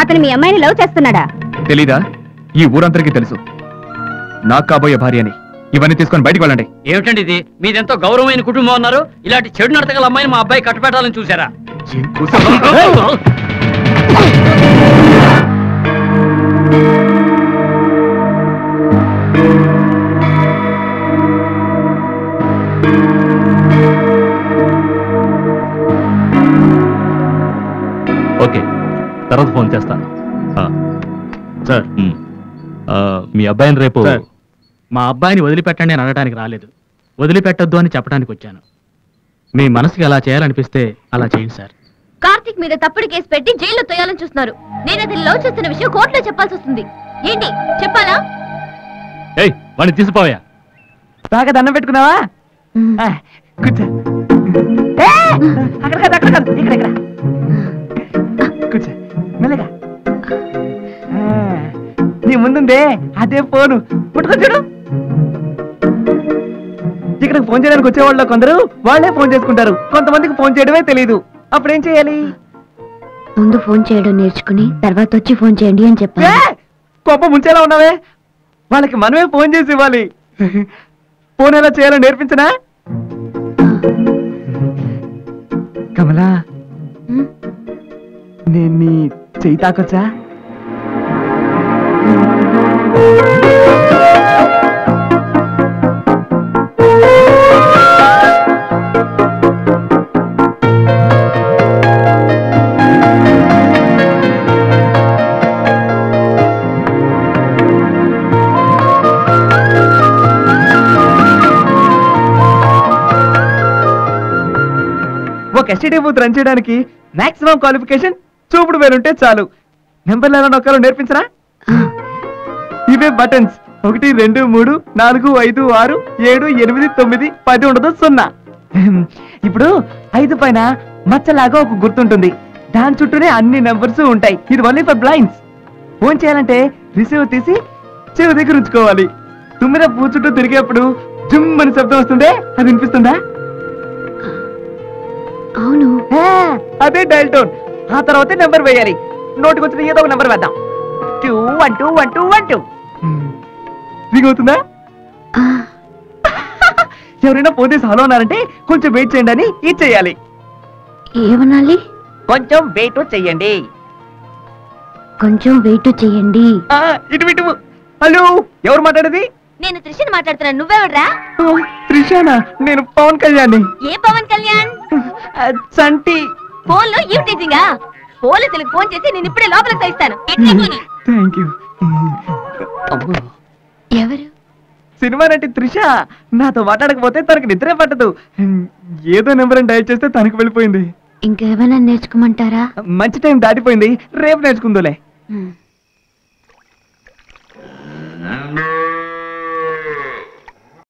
అతను మీ అమ్మాయిని లవ్ చేస్తున్నాడా? తెలీదా? ఈ ఊరందరికీ తెలుసు నాకు కాబోయే భార్య అని. ఇవన్నీ తీసుకొని బయటికి వెళ్ళండి. ఏమిటండి ఇది? మీదెంతో గౌరవమైన కుటుంబం అన్నారు, ఇలాంటి చెడు నడతగల అమ్మాయిని మా అబ్బాయి కట్టపెట్టాలని చూసారా? ఓకే, తర్వాత ఫోన్ చేస్తాను. సార్, మీ అబ్బాయిని రేపు... మా అబ్బాయిని వదిలిపెట్టండి అని అనడానికి రాలేదు, వదిలిపెట్టొద్దు అని చెప్పడానికి వచ్చాను. మీ మనసుకి ఎలా చేయాలనిపిస్తే అలా చేయండి సార్. కార్తిక్ మీద తప్పుడు కేసు పెట్టి జైల్లో తోయాలని చూస్తున్నారు. నేను అది లవ్ చేస్తున్న విషయం కోర్టులో చెప్పాల్సి వస్తుంది. ఏంటి చెప్పాలా? ఏయ్, వాడిని తీసిపోయా. బాగా దండం పెట్టుకున్నావా? కూర్చో. అక్కడ కాదు, అక్కడ కాదు, ఇక్కడ ఇక్కడ కూర్చో. మెల్లగా. నీ ముందుందే అదే ఫోను, పుట్టుకో చూడు. ఇక్కడికి ఫోన్ చేయడానికి వచ్చేవాళ్ళు కొందరు వాళ్ళే ఫోన్ చేసుకుంటారు, కొంతమందికి ఫోన్ చేయడమే తెలీదు. అప్పుడేం చేయాలి? ముందు ఫోన్ చేయడం నేర్చుకుని తర్వాత వచ్చి ఫోన్ చేయండి అని చెప్పా. కోపం ముంచేలా ఉన్నావే, వాళ్ళకి మనమే ఫోన్ చేసి ఇవ్వాలి. ఫోన్ ఎలా చేయాలో నేర్పించనా? కమలా, నేను నీ చెయ్యి తాకొచ్చా? ఒక ఎస్టీడీ బూత్ రన్ చేయడానికి మాక్సిమం క్వాలిఫికేషన్ చూపుడు వేలుంటే చాలు. నెంబర్లు ఎలా నొక్కాలో నేర్పించరా? ఇవే బటన్స్. 1 2 3 4 5 6 7 8 9 10 ఉండదు 0. ఇప్పుడు 5 పైన మచ్చలాగా ఒక గుర్తుంటుంది, దాని చుట్టూనే అన్ని నెంబర్స్ ఉంటాయి. ఇది ఓన్లీ ఫర్ బ్లైండ్స్. ఫోన్ చేయాలంటే రిసీవర్ తీసి చెవి దగ్గర ఉంచుకోవాలి. 9 పూ చుట్టూ తిరిగేప్పుడు జుమ్ అని శబ్దం వస్తుందే, అది వినిపిస్తుందా? అవును, అదే డయల్ టోన్. ఆ తర్వాత నెంబర్ వేయాలి. నోటికి వచ్చిన ఏదో ఒక నెంబర్ వేద్దాం. 2 1 2 1 2 1 2 రింగ్ అవుతుందా? ఎవరైనా ఫోన్ చేసి హలో అన్నారంటే కొంచెం వెయిట్ చేయండి అని ఇది చెయ్యాలి. ఏమనాలి? కొంచెం వెయిట్ చెయ్యండి. కొంచెం వెయిట్ చేయండి. ఇటు ఇటు. హలో, ఎవరు మాట్లాడేది? నేను త్రిషని మాట్లాడుతున్నాను. నువ్వెవడ్రా? త్రిషానా? నేను పవన్ కళ్యాణ్. ఏ పవన్ కళ్యాణ్? చంటి. ఫోన్ లో యూ టీచింగా? పోలీసులకు ఫోన్ చేసి నేను ఇప్పుడే లోపలికి తెస్తాను. Thank you. ఎవరు? సినిమా నటి త్రిష. నాతో మాట్లాడకపోతే తనకి నిద్రే పట్టదు. ఏదో నెంబర్ డైల్ చేస్తే తనకు వెళ్ళిపోయింది. ఇంకేమైనా నేర్చుకోమంటారా? మంచి టైం దాటిపోయింది, రేపు నేర్చుకుందులే.